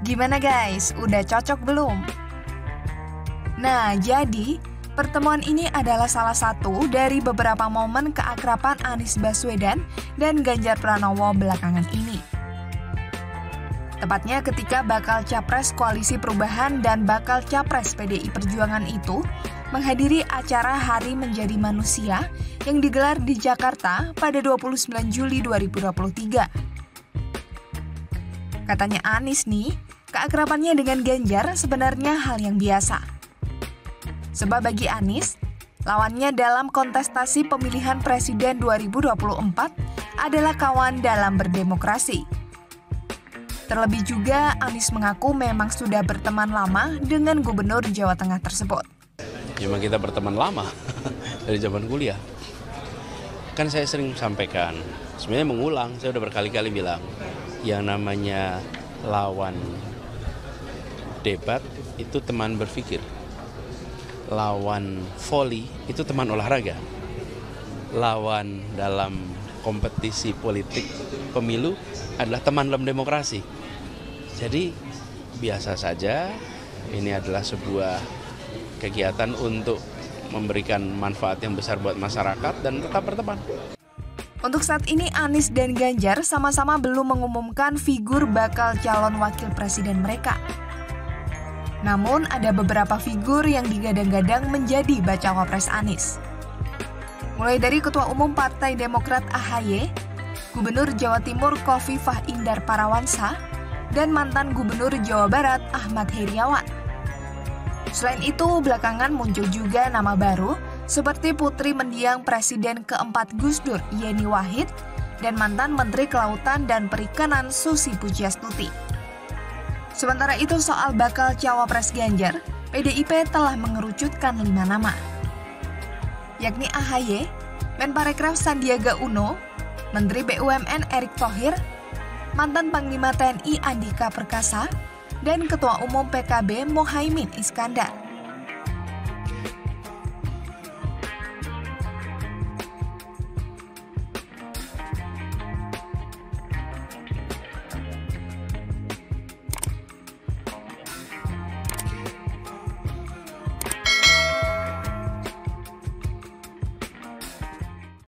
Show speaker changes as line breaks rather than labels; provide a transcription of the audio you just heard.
Gimana guys, udah cocok belum? Nah, jadi pertemuan ini adalah salah satu dari beberapa momen keakraban Anies Baswedan dan Ganjar Pranowo belakangan ini. Tepatnya ketika bakal capres Koalisi Perubahan dan bakal capres PDI Perjuangan itu menghadiri acara Hari Menjadi Manusia yang digelar di Jakarta pada 29 Juli 2023. Katanya Anies nih, keakrabannya dengan Ganjar sebenarnya hal yang biasa. Sebab bagi Anies, lawannya dalam kontestasi pemilihan Presiden 2024 adalah kawan dalam berdemokrasi. Terlebih juga, Anies mengaku memang sudah berteman lama dengan Gubernur Jawa Tengah tersebut.
Memang kita berteman lama, dari zaman kuliah. Kan saya sering sampaikan, sebenarnya mengulang, saya udah berkali-kali bilang, yang namanya lawan debat itu teman berpikir. Lawan voli itu teman olahraga. Lawan dalam kompetisi politik pemilu adalah teman dalam demokrasi. Jadi biasa saja, ini adalah sebuah kegiatan untuk memberikan manfaat yang besar buat masyarakat dan tetap berteman.
Untuk saat ini Anies dan Ganjar sama-sama belum mengumumkan figur bakal calon wakil presiden mereka. Namun ada beberapa figur yang digadang-gadang menjadi bacawa pres Anies. Mulai dari Ketua Umum Partai Demokrat AHY, Gubernur Jawa Timur Khofifah Indar Parawansa, dan mantan Gubernur Jawa Barat Ahmad Heriawan. Selain itu, belakangan muncul juga nama baru seperti putri mendiang Presiden keempat Gus Dur Yeni Wahid dan mantan Menteri Kelautan dan Perikanan Susi Pujiastuti. Sementara itu soal bakal cawapres Ganjar, PDIP telah mengerucutkan 5 nama, yakni AHY, Menparekraf Sandiaga Uno, Menteri BUMN Erick Thohir, mantan Panglima TNI Andika Perkasa, dan Ketua Umum PKB Mohaimin Iskandar.